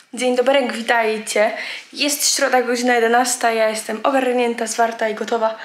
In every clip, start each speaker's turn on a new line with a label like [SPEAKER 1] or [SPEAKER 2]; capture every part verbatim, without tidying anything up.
[SPEAKER 1] Dzień dobry, witajcie. Jest środa, godzina jedenasta. Ja jestem ogarnięta, zwarta i gotowa,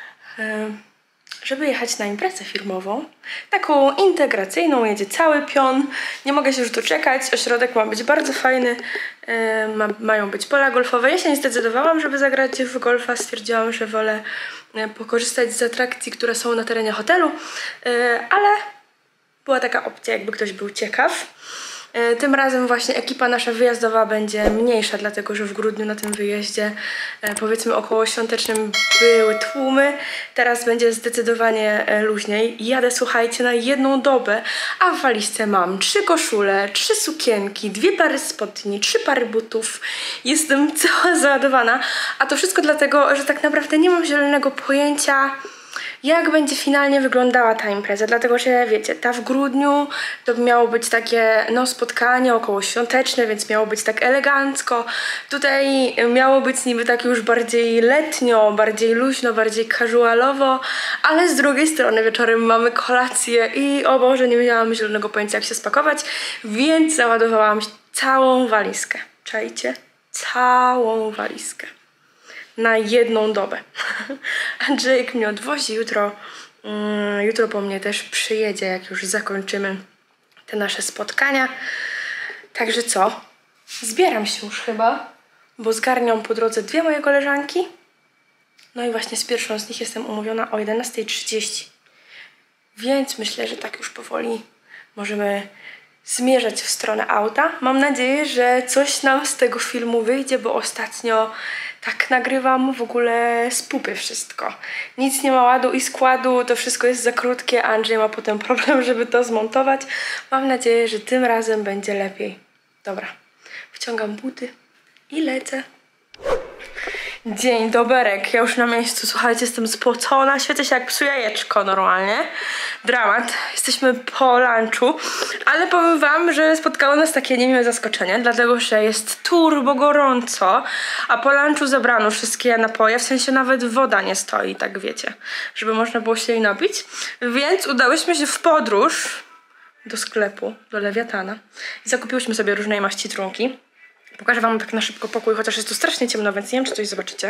[SPEAKER 1] żeby jechać na imprezę firmową. Taką integracyjną, jedzie cały pion. Nie mogę się już doczekać. Ośrodek ma być bardzo fajny. Ma, mają być pola golfowe. Ja się nie zdecydowałam, żeby zagrać w golfa. Stwierdziłam, że wolę pokorzystać z atrakcji, które są na terenie hotelu. Ale była taka opcja, jakby ktoś był ciekaw. Tym razem właśnie ekipa nasza wyjazdowa będzie mniejsza, dlatego że w grudniu na tym wyjeździe, powiedzmy około świątecznym, były tłumy. Teraz będzie zdecydowanie luźniej. Jadę, słuchajcie, na jedną dobę, a w walizce mam trzy koszule, trzy sukienki, dwie pary spodni, trzy pary butów. Jestem cała załadowana, a to wszystko dlatego, że tak naprawdę nie mam zielonego pojęcia, jak będzie finalnie wyglądała ta impreza, dlatego że wiecie, ta w grudniu to miało być takie no spotkanie około świąteczne, więc miało być tak elegancko. Tutaj miało być niby tak już bardziej letnio, bardziej luźno, bardziej casualowo, ale z drugiej strony wieczorem mamy kolację i o Boże, nie miałam zielonego pojęcia, jak się spakować, więc załadowałam całą walizkę. Czajcie? Całą walizkę. Na jedną dobę. Andrzejek mnie odwozi jutro. Um, jutro po mnie też przyjedzie, jak już zakończymy te nasze spotkania. Także co? Zbieram się już chyba, bo zgarniam po drodze dwie moje koleżanki. No i właśnie z pierwszą z nich jestem umówiona o jedenasta trzydzieści. Więc myślę, że tak już powoli możemy zmierzać w stronę auta. Mam nadzieję, że coś nam z tego filmu wyjdzie, bo ostatnio tak nagrywam w ogóle z pupy wszystko. Nic nie ma ładu i składu, to wszystko jest za krótkie, Andrzej ma potem problem, żeby to zmontować. Mam nadzieję, że tym razem będzie lepiej. Dobra, wciągam buty i lecę. Dzień doberek, ja już na miejscu, słuchajcie, jestem spocona, świecę się jak psu jajeczko normalnie. Dramat, jesteśmy po lunchu, ale powiem wam, że spotkało nas takie niemiłe zaskoczenie, dlatego że jest turbo gorąco, a po lunchu zabrano wszystkie napoje, w sensie nawet woda nie stoi, tak wiecie, żeby można było się jej napić, więc udałyśmy się w podróż do sklepu, do Lewiatana i zakupiłyśmy sobie różnej maści trunki. Pokażę wam tak na szybko pokój, chociaż jest tu strasznie ciemno, więc nie wiem, czy coś zobaczycie.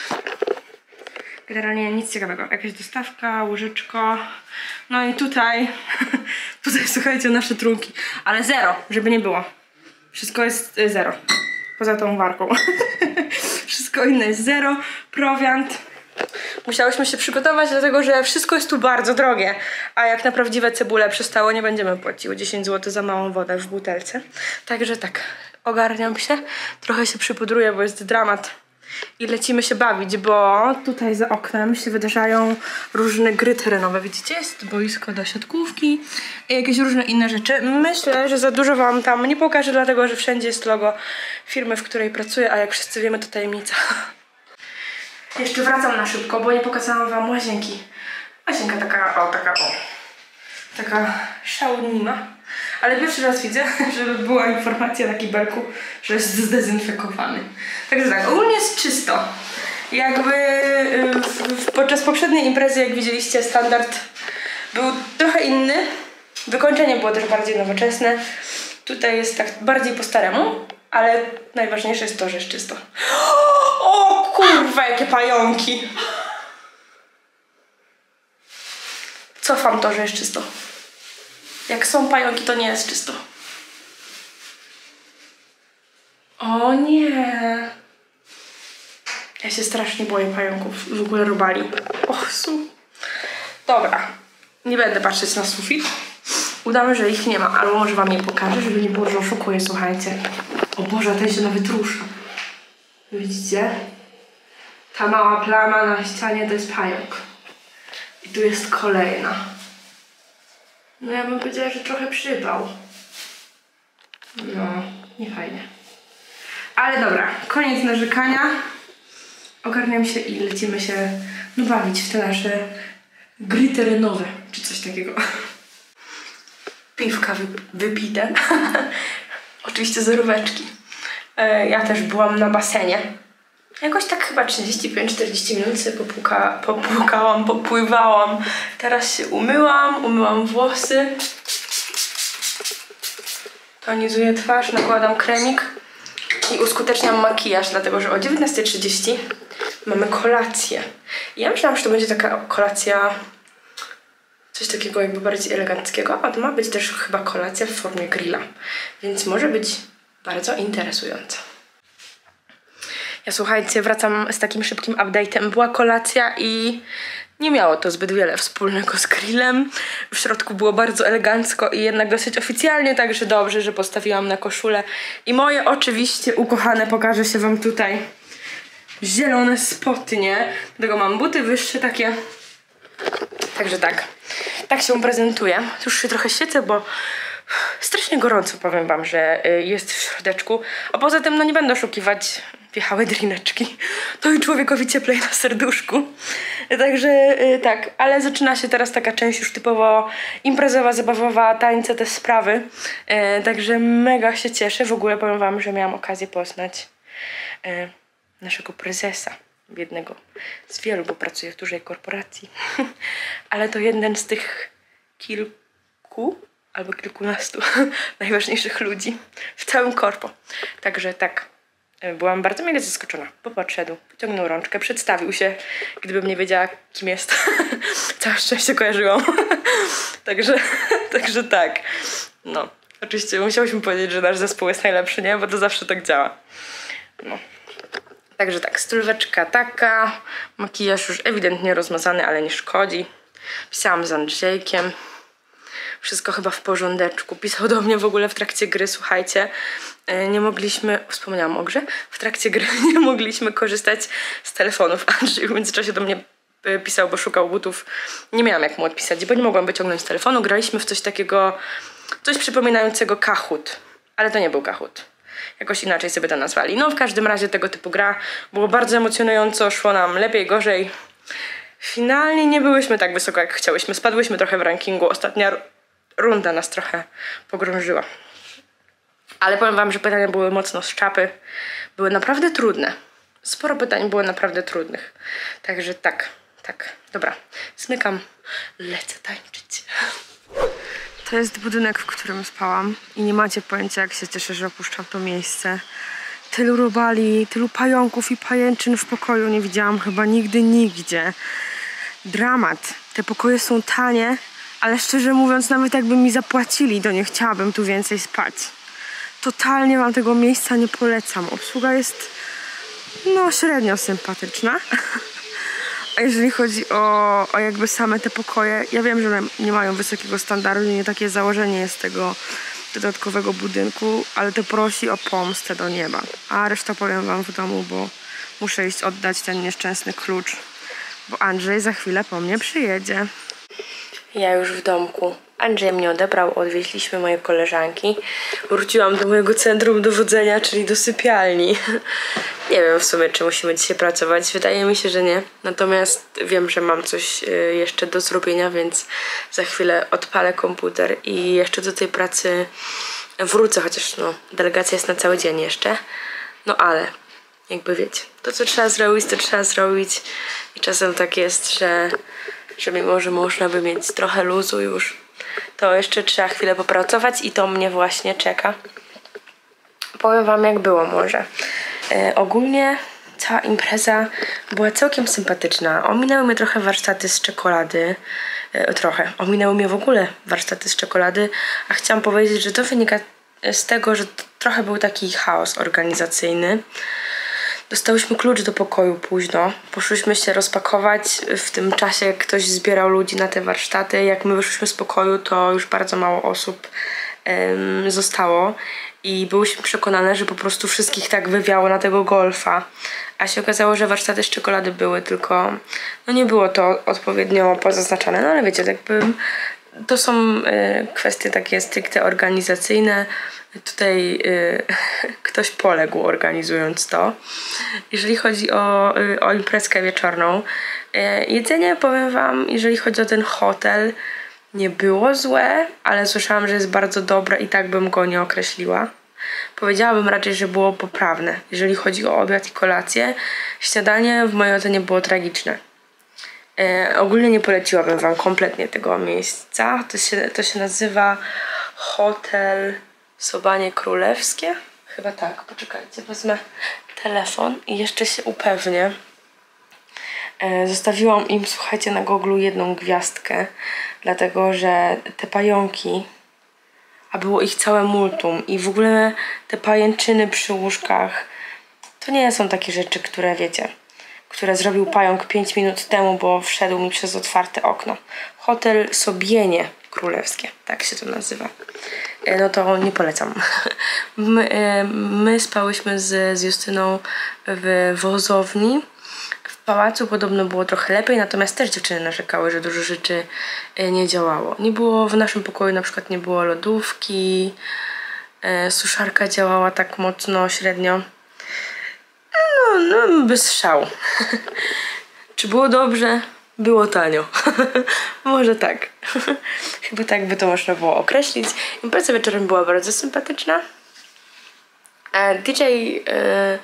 [SPEAKER 1] Generalnie nic ciekawego. Jakaś dostawka, łyżeczko. No i tutaj, tutaj słuchajcie, nasze trunki. Ale zero, żeby nie było. Wszystko jest zero. Poza tą warką. Wszystko inne jest zero. Prowiant. Musiałyśmy się przygotować, dlatego że wszystko jest tu bardzo drogie. A jak na prawdziwe cebule przestało, nie będziemy płaciły dziesięć złotych za małą wodę w butelce. Także tak, ogarniam się. Trochę się przypudruję, bo jest dramat. I lecimy się bawić, bo tutaj za oknem się wydarzają różne gry terenowe. Widzicie, jest boisko do siatkówki i jakieś różne inne rzeczy. Myślę, że za dużo wam tam nie pokażę, dlatego że wszędzie jest logo firmy, w której pracuję, a jak wszyscy wiemy, to tajemnica. Jeszcze wracam na szybko, bo nie pokazałam wam łazienki. Łazienka taka, o, taka, o. Taka szałnima. Ale pierwszy raz widzę, żeby była informacja na kibelku, że jest zdezynfekowany. Także tak, ogólnie jest czysto. Jakby w, podczas poprzedniej imprezy, jak widzieliście, standard był trochę inny. Wykończenie było też bardziej nowoczesne. Tutaj jest tak bardziej po staremu, ale najważniejsze jest to, że jest czysto. O kurwa, jakie pająki! Cofam to, że jest czysto. Jak są pająki, to nie jest czysto. O nie! Ja się strasznie boję pająków. W ogóle robali. Och, su. Dobra. Nie będę patrzeć na sufit. Udamy, że ich nie ma. Albo może wam je pokażę, żeby nie było, że oszukuję, słuchajcie. O Boże, ten się nawet rusza. Widzicie? Ta mała plama na ścianie to jest pająk. I tu jest kolejna. No ja bym powiedziała, że trochę przypał. No, nie fajnie. Ale dobra, koniec narzekania. Ogarniam się i lecimy się no, bawić w te nasze gry terenowe, czy coś takiego. Piwka wy wypite. Oczywiście zeróweczki. E, ja też byłam na basenie. Jakoś tak chyba trzydzieści pięć czterdzieści minut sobie popłuka, popłukałam, popływałam. Teraz się umyłam, umyłam włosy. Tonizuję twarz, nakładam kremik. i uskuteczniam makijaż, dlatego że o dziewiętnasta trzydzieści mamy kolację. I ja myślałam, że to będzie taka kolacja, coś takiego jakby bardziej eleganckiego, a to ma być też chyba kolacja w formie grilla, więc może być bardzo interesująca. Ja słuchajcie, wracam z takim szybkim update'em. Była kolacja i nie miało to zbyt wiele wspólnego z grillem. W środku było bardzo elegancko i jednak dosyć oficjalnie, także dobrze, że postawiłam na koszulę. I moje oczywiście ukochane, pokażę się wam tutaj, zielone spodnie. Dlatego mam buty wyższe takie. Także tak, tak się prezentuję. Już się trochę świecę, bo strasznie gorąco, powiem wam, że jest w środeczku. A poza tym, no nie będę oszukiwać, wjechały drineczki. To i człowiekowi cieplej na serduszku. Także tak, ale zaczyna się teraz taka część już typowo imprezowa, zabawowa, tańce, te sprawy. Także mega się cieszę. W ogóle powiem wam, że miałam okazję poznać naszego prezesa. Jednego z wielu, bo pracuję w dużej korporacji. Ale to jeden z tych kilku albo kilkunastu najważniejszych ludzi w całym korpo. Także tak, byłam bardzo mile zaskoczona, bo podszedł, wyciągnął rączkę, przedstawił się, gdybym nie wiedziała, kim jest. Całe szczęście kojarzyłam. także, także tak. No, oczywiście musiałyśmy powiedzieć, że nasz zespół jest najlepszy, nie? Bo to zawsze tak działa. No. Także tak, stylóweczka taka, makijaż już ewidentnie rozmazany, ale nie szkodzi. Pisałam z Andrzejkiem. Wszystko chyba w porządeczku. Pisał do mnie w ogóle w trakcie gry, słuchajcie. Nie mogliśmy, wspomniałam o grze, w trakcie gry nie mogliśmy korzystać z telefonów. Andrzej w międzyczasie do mnie pisał, bo szukał butów. Nie miałam jak mu odpisać, bo nie mogłam wyciągnąć telefonu. Graliśmy w coś takiego, coś przypominającego Kahoot, ale to nie był Kahoot. Jakoś inaczej sobie to nazwali. No w każdym razie tego typu gra. Było bardzo emocjonująco, szło nam lepiej, gorzej. Finalnie nie byłyśmy tak wysoko, jak chciałyśmy. Spadłyśmy trochę w rankingu. Ostatnia runda nas trochę pogrążyła. Ale powiem wam, że pytania były mocno z czapy. Były naprawdę trudne. Sporo pytań było naprawdę trudnych. Także tak, tak. Dobra, zmykam. Lecę tańczyć. To jest budynek, w którym spałam. I nie macie pojęcia, jak się cieszę, że opuszczam to miejsce. Tylu robali, tylu pająków i pajęczyn w pokoju nie widziałam chyba nigdy, nigdzie. Dramat. Te pokoje są tanie, ale szczerze mówiąc, nawet jakby mi zapłacili, to nie chciałabym tu więcej spać. Totalnie wam tego miejsca nie polecam. Obsługa jest, no, średnio sympatyczna. A jeżeli chodzi o, o jakby same te pokoje, ja wiem, że nie mają wysokiego standardu, nie takie założenie jest tego dodatkowego budynku, ale to prosi o pomstę do nieba. A resztę powiem wam w domu, bo muszę iść oddać ten nieszczęsny klucz, bo Andrzej za chwilę po mnie przyjedzie. Ja już w domku. Andrzej mnie odebrał, odwieźliśmy moje koleżanki. Wróciłam do mojego centrum dowodzenia, czyli do sypialni. Nie wiem w sumie, czy musimy dzisiaj pracować. Wydaje mi się, że nie. Natomiast wiem, że mam coś jeszcze do zrobienia, więc za chwilę odpalę komputer i jeszcze do tej pracy wrócę, chociaż no, delegacja jest na cały dzień jeszcze. No ale jakby wiecie, to co trzeba zrobić, to trzeba zrobić. I czasem tak jest, że, że mimo, że można by mieć trochę luzu już, to jeszcze trzeba chwilę popracować i to mnie właśnie czeka. Powiem wam, jak było może. E, ogólnie cała impreza była całkiem sympatyczna. Ominęły mnie trochę warsztaty z czekolady. E, trochę. Ominęły mnie w ogóle warsztaty z czekolady, a chciałam powiedzieć, że to wynika z tego, że trochę był taki chaos organizacyjny. Dostałyśmy klucz do pokoju późno. Poszłyśmy się rozpakować. W tym czasie ktoś zbierał ludzi na te warsztaty. Jak my wyszłyśmy z pokoju, to już bardzo mało osób um, zostało. I byłyśmy przekonane, że po prostu wszystkich tak wywiało na tego golfa. A się okazało, że warsztaty z czekolady były, tylko no nie było to odpowiednio pozaznaczane. No ale wiecie, jakby to są y, kwestie takie stricte organizacyjne. Tutaj y, ktoś poległ organizując to. Jeżeli chodzi o, y, o imprezkę wieczorną, y, jedzenie, powiem wam, jeżeli chodzi o ten hotel, nie było złe, ale słyszałam, że jest bardzo dobre i tak bym go nie określiła. Powiedziałabym raczej, że było poprawne. Jeżeli chodzi o obiad i kolację, śniadanie w mojej ocenie było tragiczne. E, ogólnie nie poleciłabym wam kompletnie tego miejsca. To się, to się nazywa Hotel Sobanie Królewskie Chyba tak, poczekajcie, wezmę telefon i jeszcze się upewnię. E, zostawiłam im, słuchajcie, na Google'u jedną gwiazdkę, dlatego że te pająki, a było ich całe multum i w ogóle te pajęczyny przy łóżkach, to nie są takie rzeczy, które wiecie, które zrobił pająk pięć minut temu, bo wszedł mi przez otwarte okno. Hotel Sobienie Królewskie, tak się to nazywa. No to nie polecam. My, my spałyśmy z, z Justyną w wozowni. W pałacu podobno było trochę lepiej, natomiast też dziewczyny narzekały, że dużo rzeczy nie działało. Nie było w naszym pokoju, na przykład nie było lodówki, suszarka działała tak mocno, średnio. No, no bez szału. Czy było dobrze? Było tanio. Może tak. Chyba tak by to można było określić. Impreza wieczorem była bardzo sympatyczna. D J... E,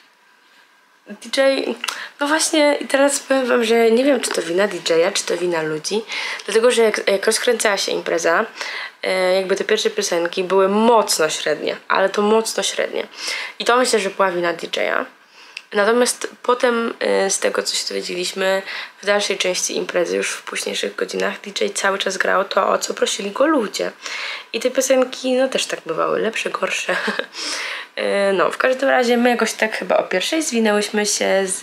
[SPEAKER 1] D J... No właśnie i teraz powiem wam, że nie wiem, czy to wina D J a, czy to wina ludzi. Dlatego, że jak, jak rozkręcała się impreza, e, jakby te pierwsze piosenki były mocno średnie. Ale to mocno średnie. I to myślę, że była wina D J a. Natomiast potem y, z tego, co się dowiedzieliśmy w dalszej części imprezy, już w późniejszych godzinach, D J cały czas grał to, o co prosili go ludzie. I te piosenki, no też tak bywały, lepsze, gorsze. y, no, w każdym razie my jakoś tak chyba o pierwszej zwinęłyśmy się z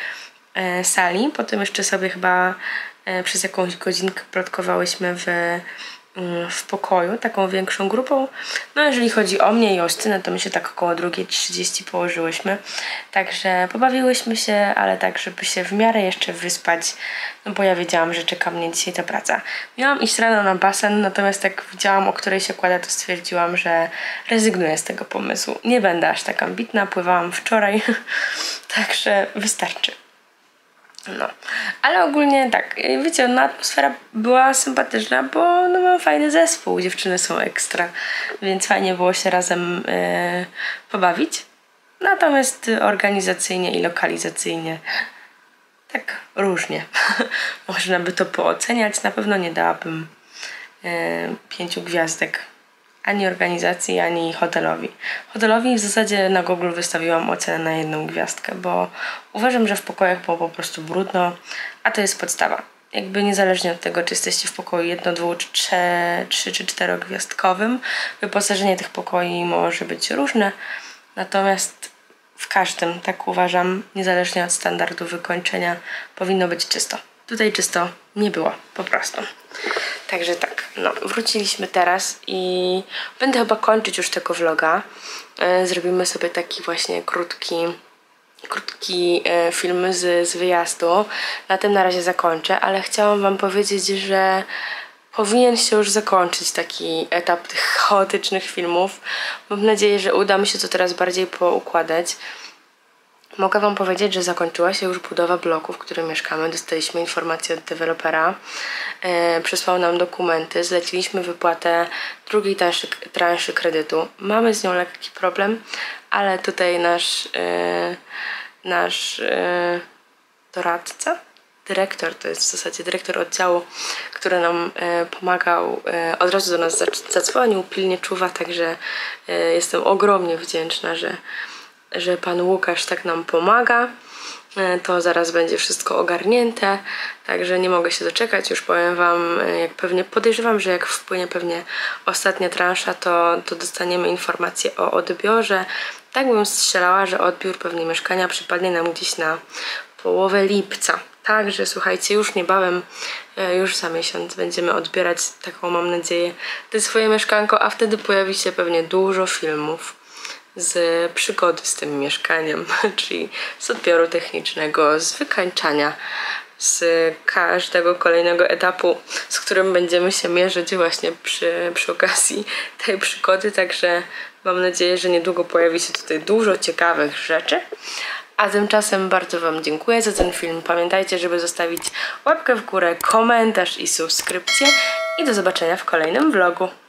[SPEAKER 1] y, sali. Potem jeszcze sobie chyba y, przez jakąś godzinkę plotkowałyśmy w... w pokoju, taką większą grupą. No jeżeli chodzi o mnie i o Justynę, to my się tak około drugiej trzydzieści położyłyśmy. Także pobawiłyśmy się, ale tak, żeby się w miarę jeszcze wyspać, no bo ja wiedziałam, że czeka mnie dzisiaj ta praca. Miałam iść rano na basen, natomiast jak widziałam, o której się kładę, to stwierdziłam, że rezygnuję z tego pomysłu. Nie będę aż tak ambitna, pływałam wczoraj, także wystarczy. No, ale ogólnie tak, wiecie, no, atmosfera była sympatyczna, bo no, mam fajny zespół, dziewczyny są ekstra, więc fajnie było się razem yy, pobawić. Natomiast organizacyjnie i lokalizacyjnie tak różnie można by to pooceniać. Na pewno nie dałabym yy, pięciu gwiazdek ani organizacji, ani hotelowi. Hotelowi w zasadzie na Google wystawiłam ocenę na jedną gwiazdkę, bo uważam, że w pokojach było po prostu brudno, a to jest podstawa. Jakby niezależnie od tego, czy jesteście w pokoju jedno, dwu, czy trzy, czy czterogwiazdkowym, wyposażenie tych pokoi może być różne, natomiast w każdym, tak uważam, niezależnie od standardu wykończenia, powinno być czysto. Tutaj czysto nie było, po prostu. Także tak, no, wróciliśmy teraz i będę chyba kończyć już tego vloga. E, zrobimy sobie taki właśnie krótki, krótki e, film z, z wyjazdu. Na tym na razie zakończę, ale chciałam wam powiedzieć, że powinien się już zakończyć taki etap tych chaotycznych filmów. Mam nadzieję, że uda mi się to teraz bardziej poukładać. Mogę wam powiedzieć, że zakończyła się już budowa bloku, w którym mieszkamy. Dostaliśmy informację od dewelopera. E, przysłał nam dokumenty. Zleciliśmy wypłatę drugiej transzy, transzy kredytu. Mamy z nią lekki problem, ale tutaj nasz, e, nasz e, doradca, dyrektor, to jest w zasadzie dyrektor oddziału, który nam e, pomagał, e, od razu do nas zadzwonił, pilnie czuwa, także e, jestem ogromnie wdzięczna, że że pan Łukasz tak nam pomaga. To zaraz będzie wszystko ogarnięte, także nie mogę się doczekać. Już powiem wam, jak pewnie podejrzewam, że jak wpłynie pewnie ostatnia transza, to, to dostaniemy informację o odbiorze. Tak bym strzelała, że odbiór pewnie mieszkania przypadnie nam gdzieś na połowę lipca. Także słuchajcie, już niebawem, już za miesiąc będziemy odbierać, taką mam nadzieję, te swoje mieszkanko, a wtedy pojawi się pewnie dużo filmów z przygody z tym mieszkaniem, czyli z odbioru technicznego, z wykańczania, z każdego kolejnego etapu, z którym będziemy się mierzyć właśnie przy, przy okazji tej przygody, także mam nadzieję, że niedługo pojawi się tutaj dużo ciekawych rzeczy. A tymczasem bardzo wam dziękuję za ten film. Pamiętajcie, żeby zostawić łapkę w górę, komentarz i subskrypcję i do zobaczenia w kolejnym vlogu.